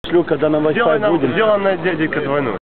Шлю, когда на Wi-Fi будем. Сделаем на дядька двойную.